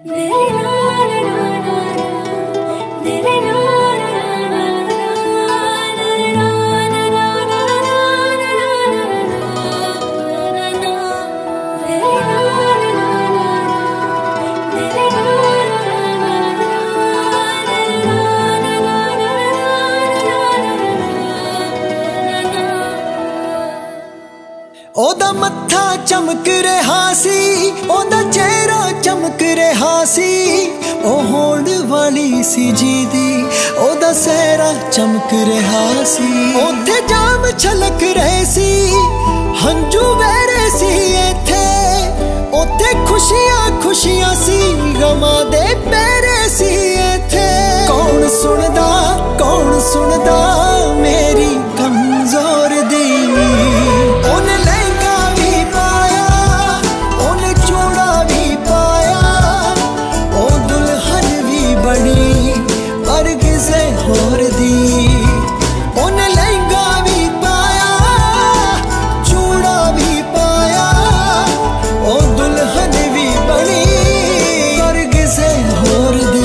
ओदा मत्था चमक रहा सी, ओदा चेहरा चमक रहा सी, ओ होड़ वाली सी जीदी, ओदा सहरा चमक रहा सी। ओथे जाम छलक रहे सी, हंजू बह रहे सी इथे, ओथे खुशियां खुशियां सी, गमां दे पैरे सी इथे। कौन सुनदा मेरी कमजोर दी। ओने लहंगा भी पाया, ओने चूड़ा भी पाया, ओ दुल्हन भी बनी पर किसे होर दी। ओने लहंगा भी पाया, चूड़ा भी पाया, ओ दुल्हन भी बनी पर किसे होर दी।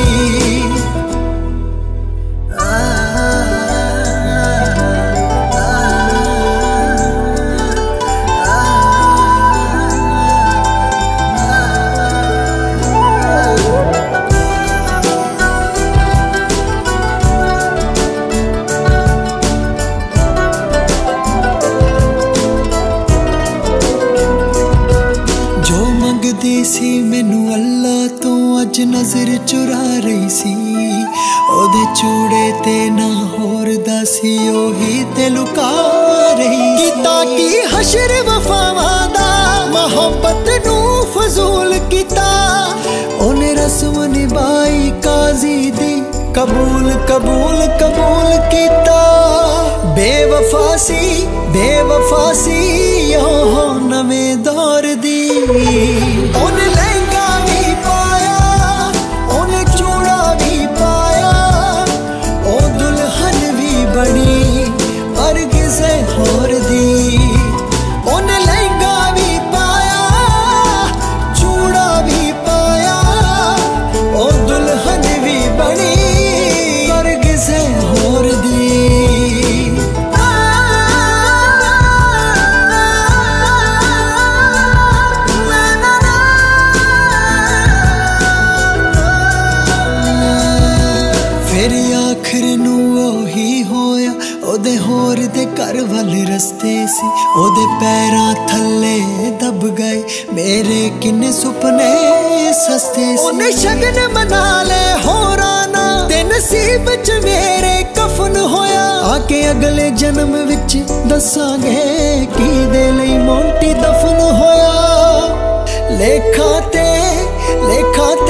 सी मैनू अल्लाह तो अज नजर चुरा रही सी, ओदे चूड़े ते ना होर दसी, ओही ते लुका रही। कीता की हशर वफावां दा, मोहब्बत नू फजूल कीता, ओने रस्म निभाई काजी दी, कबूल कबूल कबूल कीता। बेवफासी बेवफासी ओहो नवें दौर दी। ओने लहंगा भी पाया, ओने चूड़ा भी पाया, ओ दुल्हन भी बनी पर किसे होर दी। ओने लहंगा भी पाया, चूड़ा भी पाया, ओ दुल्हन भी बनी पर किसे होर दी। फिर आखिर नू ओही होया, ओदे होर दे घर वाले रस्ते सी, ओदे पैरां थल्ले दब गए मेरे किन्ने सुपने सस्ते सी। ओने शगन मना ले होरा ना, ते नसीब च मेरे कफन होया। आके अगले जन्म विच दसांगे की दे लई मोंटी दफन होया। लेखा ते